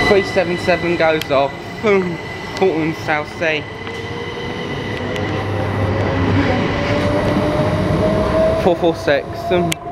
377 goes off. Boom. Portland, South Sea. 446.